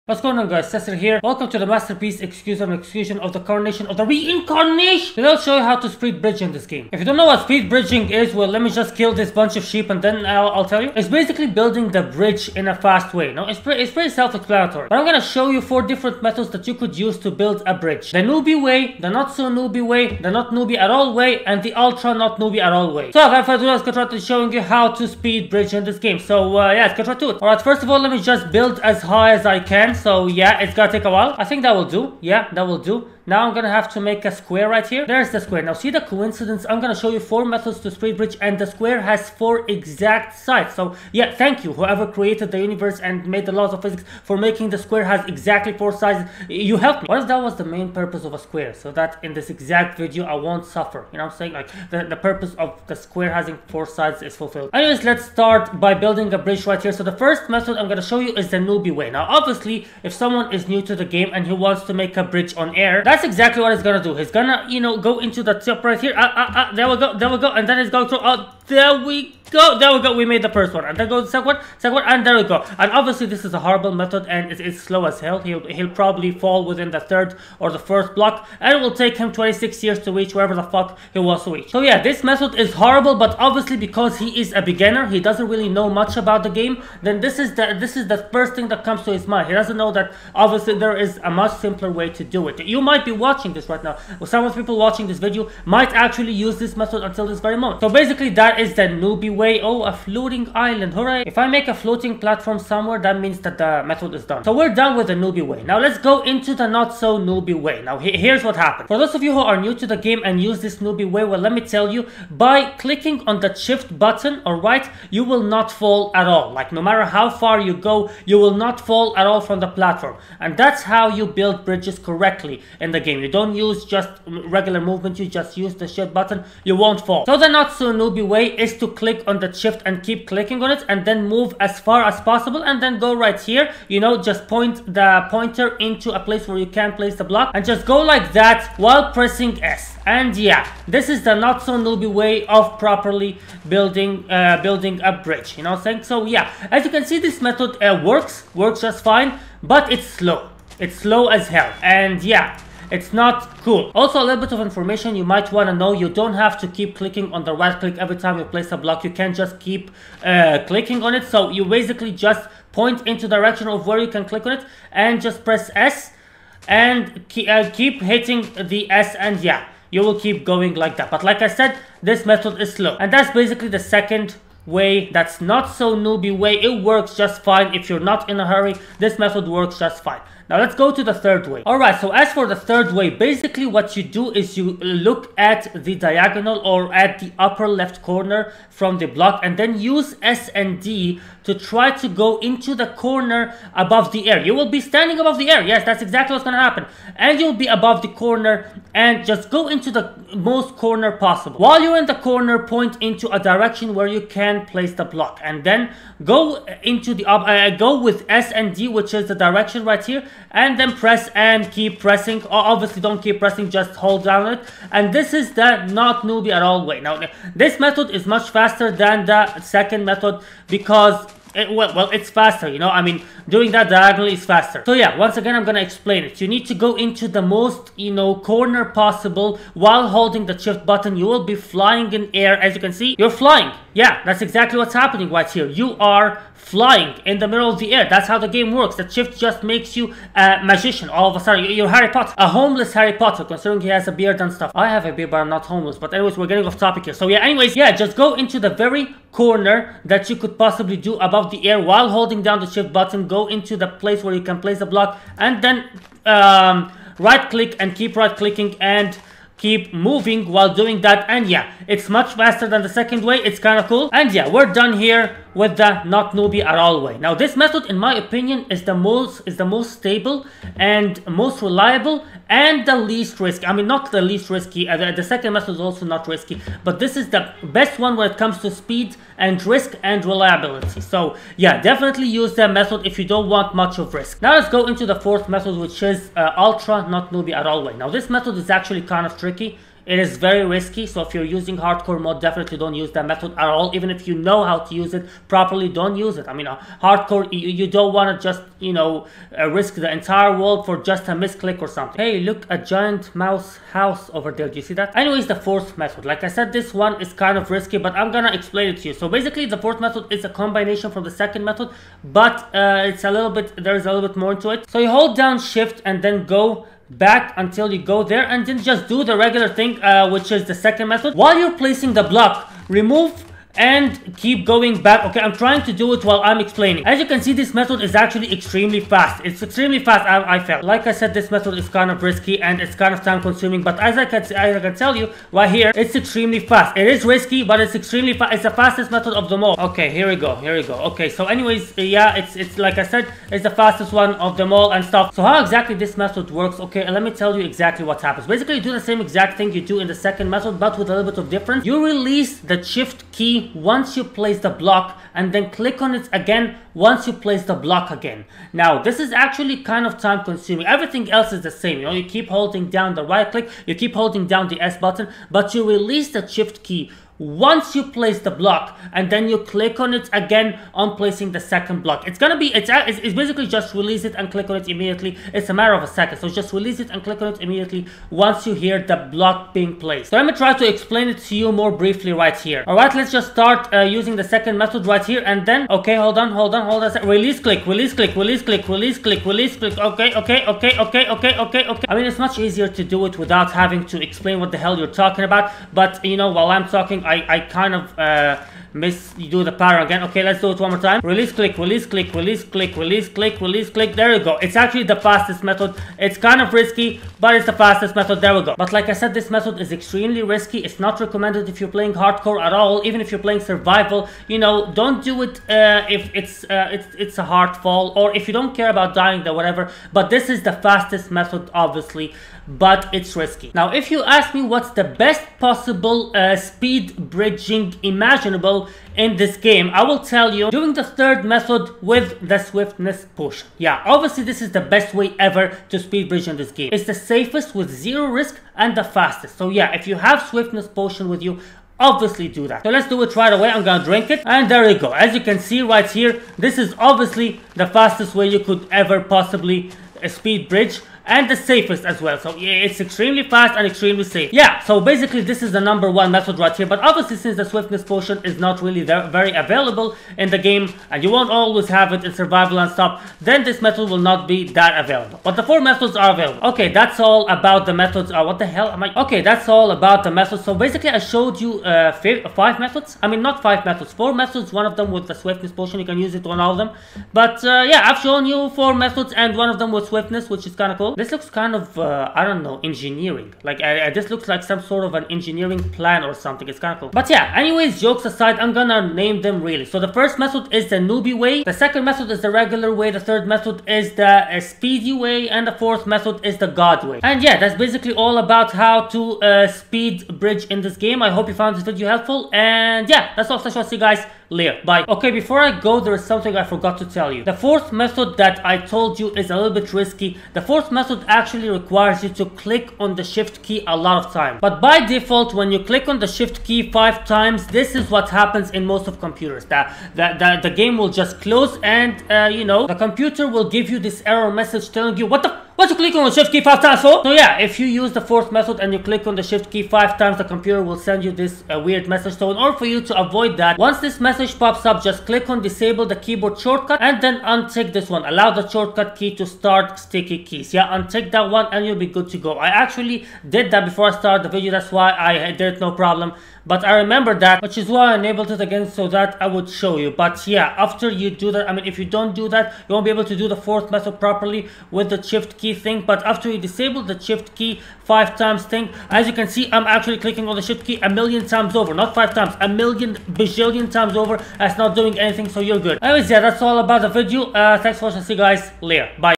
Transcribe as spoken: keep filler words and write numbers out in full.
What's going on, guys? Cesar here. Welcome to the masterpiece execution and execution of the coronation of the reincarnation. Today I'll show you how to speed bridge in this game. If you don't know what speed bridging is, well, let me just kill this bunch of sheep and then I'll, I'll tell you. It's basically building the bridge in a fast way. No, it's, pre it's pretty self-explanatory. But I'm gonna show you four different methods that you could use to build a bridge. The newbie way, the not so newbie way, the not newbie at all way, and the ultra not newbie at all way. So without further ado, let's get right to showing you how to speed bridge in this game. So uh, yeah, let's get right to it. Alright, first of all, let me just build as high as I can. So yeah, it's gonna take a while. I think that will do. Yeah, that will do. Now I'm gonna have to make a square right here. There's the square. Now see the coincidence? I'm gonna show you four methods to speed bridge, and the square has four exact sides. So yeah, thank you whoever created the universe and made the laws of physics for making the square has exactly four sides. You helped me. What if that was the main purpose of a square? So that in this exact video I won't suffer. You know what I'm saying? Like the, the purpose of the square having four sides is fulfilled. Anyways, let's start by building a bridge right here. So the first method I'm gonna show you is the newbie way. Now obviously, if someone is new to the game and he wants to make a bridge on air, that's exactly what he's gonna do. He's gonna, you know, go into the top right here. Ah, ah, ah, there we go, there we go, and then he's going to, oh, there we go, there we go, we made the first one, and then go to the second one, second one, and there we go. And obviously this is a horrible method, and it is slow as hell. He'll, he'll probably fall within the third or the first block, and it will take him twenty-six years to reach wherever the fuck he wants to reach. So yeah, this method is horrible, but obviously because he is a beginner, he doesn't really know much about the game, then this is the, this is the first thing that comes to his mind. He doesn't know that obviously there is a much simpler way to do it. You might be watching this right now. Well, some of the people watching this video might actually use this method until this very moment. So basically that is the newbie way. Oh, a floating island, hooray. If I make a floating platform somewhere, that means that the method is done. So we're done with the newbie way. Now let's go into the not so newbie way. Now he here's what happened. For those of you who are new to the game and use this newbie way, well, let me tell you, by clicking on the shift button, alright, you will not fall at all. Like no matter how far you go, you will not fall at all from the platform. And that's how you build bridges correctly in the game. You don't use just regular movement, you just use the shift button, you won't fall. So the not so newbie way is to click on the shift and keep clicking on it and then move as far as possible and then go right here, you know, just point the pointer into a place where you can place the block and just go like that while pressing S. And yeah, this is the not so newbie way of properly building uh, building a bridge, you know what I'm saying? So yeah, as you can see, this method uh, works works just fine, but it's slow. It's slow as hell, and yeah, it's not cool. Also, a little bit of information you might want to know: you don't have to keep clicking on the right click every time you place a block. You can just keep uh, clicking on it. So you basically just point into the direction of where you can click on it and just press S and keep, uh, keep hitting the S, and yeah, you will keep going like that. But like I said, this method is slow, and that's basically the second way. That's not so newbie way. It works just fine if you're not in a hurry. This method works just fine. Now let's go to the third way. Alright, so as for the third way, basically what you do is you look at the diagonal or at the upper left corner from the block and then use S and D to try to go into the corner above the air. You will be standing above the air. Yes, that's exactly what's going to happen. And you'll be above the corner and just go into the most corner possible. While you're in the corner, point into a direction where you can place the block. And then go into the, uh, go with S and D, which is the direction right here. And then press and keep pressing. Obviously don't keep pressing, just hold down it. And this is the not newbie at all way. Now this method is much faster than the second method because It, well, well, it's faster, you know, I mean, doing that diagonally is faster. So yeah, once again, I'm gonna explain it. You need to go into the most, you know, corner possible while holding the shift button. You will be flying in air. As you can see, you're flying. Yeah, that's exactly what's happening right here. You are flying in the middle of the air. That's how the game works. The shift just makes you a magician. All of a sudden, you're Harry Potter. A homeless Harry Potter, considering he has a beard and stuff. I have a beard, but I'm not homeless. But anyways, we're getting off topic here. So yeah, anyways, yeah, just go into the very corner that you could possibly do above the air while holding down the shift button. Go into the place where you can place the block and then um, right click and keep right clicking and keep moving while doing that. And yeah, it's much faster than the second way. It's kind of cool. And yeah, we're done here with the not newbie at all way. Now this method, in my opinion, is the most is the most stable and most reliable and the least risky. I mean, not the least risky. Uh, the, the second method is also not risky, but this is the best one when it comes to speed and risk and reliability. So yeah, definitely use that method if you don't want much of risk. Now let's go into the fourth method, which is uh, ultra not newbie at all way. Now this method is actually kind of tricky. it is very risky. So if you're using hardcore mode, definitely don't use that method at all. Even if you know how to use it properly, don't use it. I mean, uh, hardcore, you, you don't want to just, you know, uh, risk the entire world for just a misclick or something. Hey, look, a giant mouse house over there. Do you see that? Anyways, the fourth method. Like I said, this one is kind of risky, but I'm gonna explain it to you. So basically, the fourth method is a combination from the second method, but uh, it's a little bit, there's a little bit more into it. So you hold down shift and then go back until you go there, and then just do the regular thing, uh, which is the second method. While you're placing the block, remove and keep going back. Okay, I'm trying to do it while I'm explaining. As you can see, this method is actually extremely fast. It's extremely fast, I, I felt. Like I said, this method is kind of risky and it's kind of time consuming, but as I can, as I can tell you right here, it's extremely fast. It is risky, but it's extremely fast. It's the fastest method of them all. Okay, here we go, here we go. Okay, so anyways, yeah, it's, it's like I said, it's the fastest one of them all and stuff. So how exactly this method works? Okay, let me tell you exactly what happens. Basically, you do the same exact thing you do in the second method, but with a little bit of difference. You release the shift key once you place the block, and then click on it again once you place the block again. Now this is actually kind of time consuming. Everything else is the same. You know, you keep holding down the right click, you keep holding down the S button, but you release the shift key once you place the block, and then you click on it again on placing the second block. It's gonna be, it's, it's basically just release it and click on it immediately. It's a matter of a second, so just release it and click on it immediately once you hear the block being placed. So let me try to explain it to you more briefly right here. Alright, let's just start uh, using the second method right here, and then, okay, hold on, hold on, hold on, release click, release click, release click, release click, release click, okay, okay, okay, okay, okay, okay, okay. I mean, it's much easier to do it without having to explain what the hell you're talking about, but, you know, while I'm talking, I, I kind of uh, miss, you do the power again. Okay, let's do it one more time. Release click, release click, release click, release click, release click. There you go. It's actually the fastest method. It's kind of risky, but it's the fastest method. There we go. But like I said, this method is extremely risky. It's not recommended if you're playing hardcore at all. Even if you're playing survival, you know, don't do it uh, if it's uh, it's it's a hard fall, or if you don't care about dying or whatever. But this is the fastest method, obviously, but it's risky. Now, if you ask me what's the best possible uh, speed bridging imaginable in this game, I will tell you doing the third method with the swiftness potion. Yeah, obviously this is the best way ever to speed bridge in this game. It's the safest with zero risk and the fastest. So yeah, if you have swiftness potion with you, obviously do that. So let's do it right away. I'm gonna drink it, and there you go. As you can see right here, this is obviously the fastest way you could ever possibly uh, speed bridge, and the safest as well. So yeah, it's extremely fast and extremely safe. Yeah, so basically this is the number one method right here, but obviously since the swiftness potion is not really there, very available in the game, and you won't always have it in survival and stuff, then this method will not be that available. But the four methods are available. Okay, that's all about the methods. Uh, what the hell am I? Okay, that's all about the methods. So basically I showed you uh, five methods. I mean, not five methods, four methods. One of them with the swiftness potion, you can use it on all of them. But uh, yeah, I've shown you four methods, and one of them with swiftness, which is kind of cool. This looks kind of, uh, I don't know, engineering. Like, uh, this looks like some sort of an engineering plan or something. It's kind of cool. But yeah, anyways, jokes aside, I'm gonna name them really. So the first method is the newbie way. The second method is the regular way. The third method is the uh, speedy way. And the fourth method is the god way. And yeah, that's basically all about how to uh, speed bridge in this game. I hope you found this video helpful. And yeah, that's all. So I'll see you guys later. Bye. Okay, before I go, there is something I forgot to tell you. The fourth method that I told you is a little bit risky. The fourth method actually requires you to click on the shift key a lot of time. But by default, when you click on the shift key five times, this is what happens in most of computers. That the, the, the game will just close, and uh, you know, the computer will give you this error message telling you, what the what you click on the shift key five times for? So yeah, if you use the fourth method and you click on the shift key five times, the computer will send you this uh, weird message. So in order for you to avoid that, once this message pops up, just click on disable the keyboard shortcut, and then untick this one. Allow the shortcut key to start sticky keys. Yeah, untick that one and you'll be good to go. I actually did that before I started the video. That's why I did it no problem. But I remember that, which is why I enabled it again, so that I would show you. But yeah, after you do that, I mean, if you don't do that, you won't be able to do the fourth method properly with the shift key thing. But after you disable the shift key five times thing, as you can see, I'm actually clicking on the shift key a million times over. Not five times, a million bajillion times over. That's not doing anything, so you're good. Anyways, yeah, that's all about the video. Uh, thanks for watching. See you guys later. Bye.